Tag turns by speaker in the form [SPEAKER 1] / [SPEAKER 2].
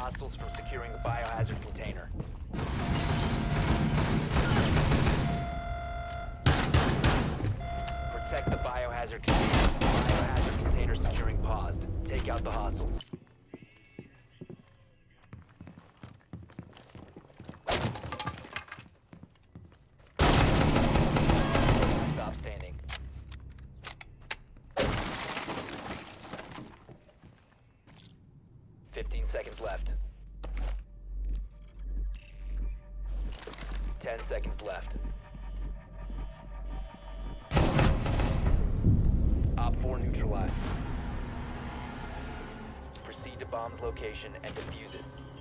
[SPEAKER 1] hostiles from securing the biohazard container. Protect the biohazard container. Biohazard container securing paused. Take out the hostiles. Stop standing. 15 seconds left. 10 seconds left. Op 4 neutralized. Proceed to bomb's location and defuse it.